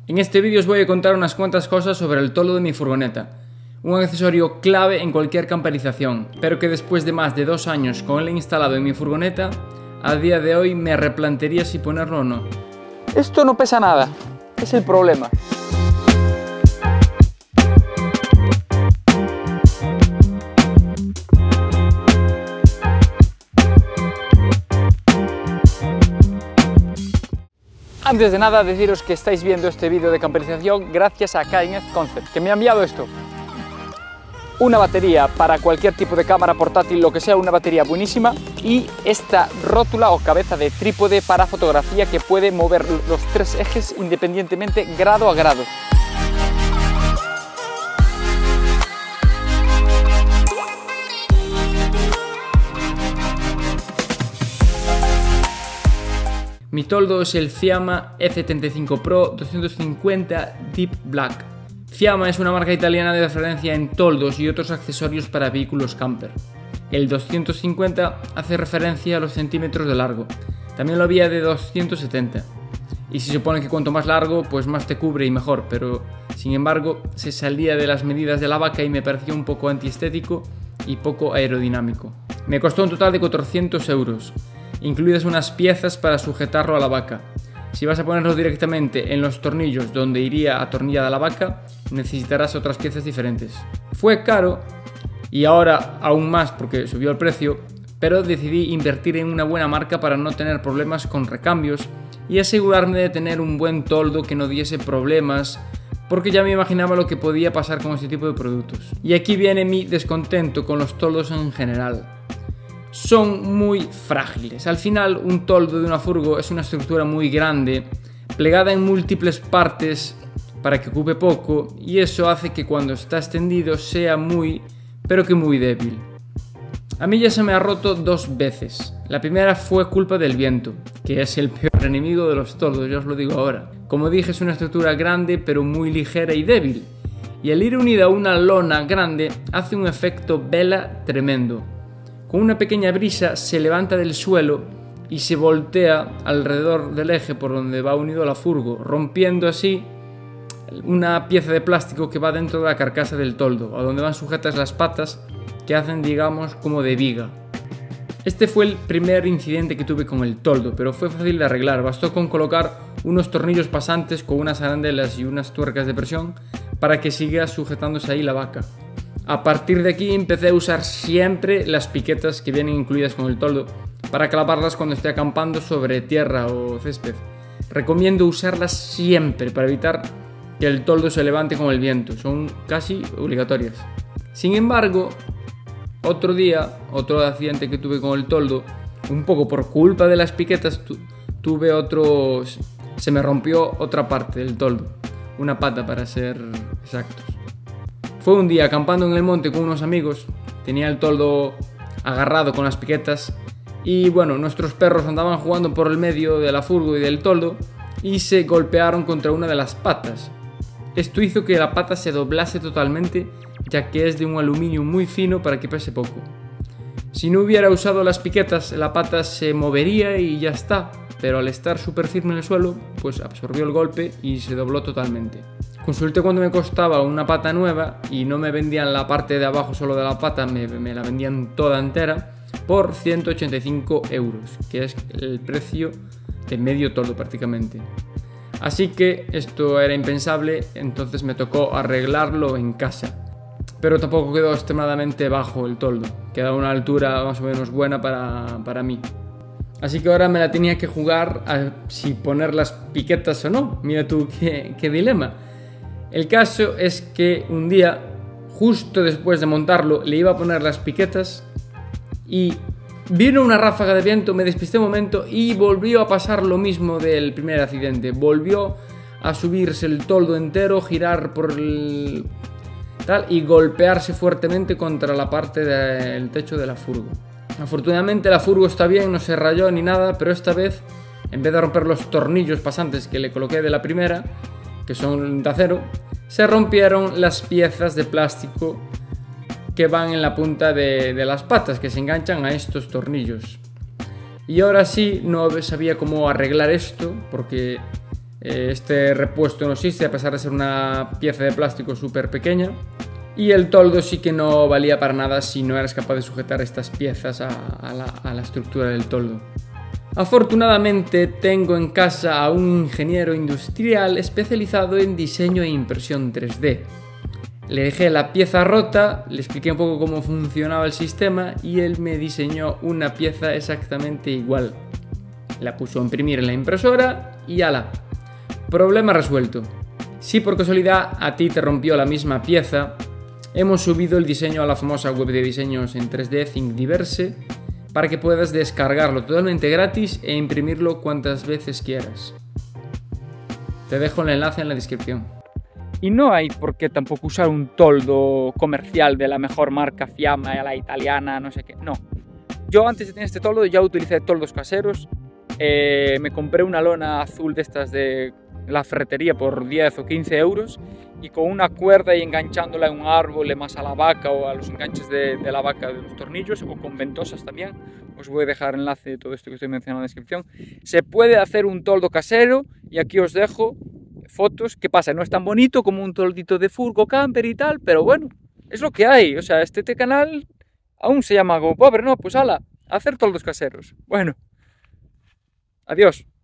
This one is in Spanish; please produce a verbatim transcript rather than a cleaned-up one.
En este vídeo os voy a contar unas cuantas cosas sobre el toldo de mi furgoneta, un accesorio clave en cualquier camperización, pero que después de más de dos años con él instalado en mi furgoneta, a día de hoy me replantearía si ponerlo o no. Esto no pesa nada, es el problema. Antes de nada, deciros que estáis viendo este vídeo de camperización gracias a Kainez Concept, que me ha enviado esto. Una batería para cualquier tipo de cámara portátil, lo que sea, una batería buenísima, y esta rótula o cabeza de trípode para fotografía que puede mover los tres ejes independientemente grado a grado. Mi toldo es el Fiamma F setenta y cinco Pro doscientos cincuenta Deep Black. Fiamma es una marca italiana de referencia en toldos y otros accesorios para vehículos camper. El doscientos cincuenta hace referencia a los centímetros de largo. También lo había de doscientos setenta. Y se supone que cuanto más largo, pues más te cubre y mejor, pero sin embargo se salía de las medidas de la vaca y me pareció un poco antiestético y poco aerodinámico. Me costó un total de cuatrocientos euros. Incluidas unas piezas para sujetarlo a la vaca. Si vas a ponerlo directamente en los tornillos donde iría atornillada la vaca, necesitarás otras piezas diferentes. Fue caro, y ahora aún más porque subió el precio, pero decidí invertir en una buena marca para no tener problemas con recambios y asegurarme de tener un buen toldo que no diese problemas, porque ya me imaginaba lo que podía pasar con este tipo de productos. Y aquí viene mi descontento con los toldos en general. Son muy frágiles. Al final, un toldo de una furgo es una estructura muy grande, plegada en múltiples partes para que ocupe poco, y eso hace que cuando está extendido sea muy, pero que muy débil. A mí ya se me ha roto dos veces. La primera fue culpa del viento, que es el peor enemigo de los toldos, ya os lo digo ahora. Como dije, es una estructura grande, pero muy ligera y débil, y al ir unida a una lona grande, hace un efecto vela tremendo. Con una pequeña brisa se levanta del suelo y se voltea alrededor del eje por donde va unido la furgo, rompiendo así una pieza de plástico que va dentro de la carcasa del toldo, a donde van sujetas las patas que hacen, digamos, como de viga. Este fue el primer incidente que tuve con el toldo, pero fue fácil de arreglar. Bastó con colocar unos tornillos pasantes con unas arandelas y unas tuercas de presión para que siga sujetándose ahí la vaca. A partir de aquí empecé a usar siempre las piquetas que vienen incluidas con el toldo para clavarlas cuando esté acampando sobre tierra o césped. Recomiendo usarlas siempre para evitar que el toldo se levante con el viento, son casi obligatorias. Sin embargo, otro día, otro accidente que tuve con el toldo, un poco por culpa de las piquetas, tu tuve otro... se me rompió otra parte del toldo, una pata para ser exactos. Fue un día acampando en el monte con unos amigos, tenía el toldo agarrado con las piquetas y bueno, nuestros perros andaban jugando por el medio de la furgo y del toldo y se golpearon contra una de las patas. Esto hizo que la pata se doblase totalmente, ya que es de un aluminio muy fino para que pese poco. Si no hubiera usado las piquetas, la pata se movería y ya está, pero al estar súper firme en el suelo, pues absorbió el golpe y se dobló totalmente. Consulté cuando me costaba una pata nueva y no me vendían la parte de abajo solo de la pata, me, me la vendían toda entera por ciento ochenta y cinco euros, que es el precio de medio toldo prácticamente. Así que esto era impensable, entonces me tocó arreglarlo en casa. Pero tampoco quedó extremadamente bajo el toldo, queda a una altura más o menos buena para, para mí. Así que ahora me la tenía que jugar a si poner las piquetas o no. Mira tú qué, qué dilema. El caso es que un día, justo después de montarlo, le iba a poner las piquetas y vino una ráfaga de viento, me despisté un momento y volvió a pasar lo mismo del primer accidente. Volvió a subirse el toldo entero, girar por el... tal y golpearse fuertemente contra la parte del techo de la furgo. Afortunadamente la furgo está bien, no se rayó ni nada, pero esta vez, en vez de romper los tornillos pasantes que le coloqué de la primera, que son de acero, se rompieron las piezas de plástico que van en la punta de, de las patas, que se enganchan a estos tornillos. Y ahora sí, no sabía cómo arreglar esto, porque Este repuesto no existe, a pesar de ser una pieza de plástico súper pequeña. Y el toldo sí que no valía para nada si no eras capaz de sujetar estas piezas a, a, la, a la estructura del toldo. Afortunadamente tengo en casa a un ingeniero industrial especializado en diseño e impresión tres D. Le dejé la pieza rota, le expliqué un poco cómo funcionaba el sistema y él me diseñó una pieza exactamente igual. La puso a imprimir en la impresora y ala. Problema resuelto. Si por casualidad a ti te rompió la misma pieza, hemos subido el diseño a la famosa web de diseños en tres D Thingiverse para que puedas descargarlo totalmente gratis e imprimirlo cuantas veces quieras. Te dejo el enlace en la descripción. Y no hay por qué tampoco usar un toldo comercial de la mejor marca, Fiamma, a la italiana, no sé qué, no. Yo antes de tener este toldo ya utilicé toldos caseros, eh, me compré una lona azul de estas de la ferretería por diez o quince euros y con una cuerda y enganchándola en un árbol más a la vaca o a los enganches de, de la vaca de los tornillos o con ventosas también, os voy a dejar enlace de todo esto que estoy mencionando en la descripción. Se puede hacer un toldo casero y aquí os dejo fotos. ¿Qué pasa? No es tan bonito como un toldito de furgo camper y tal, pero bueno, es lo que hay. O sea, este, este canal aún se llama como pobre, ¿no? Pues ala, hacer toldos caseros. Bueno, adiós.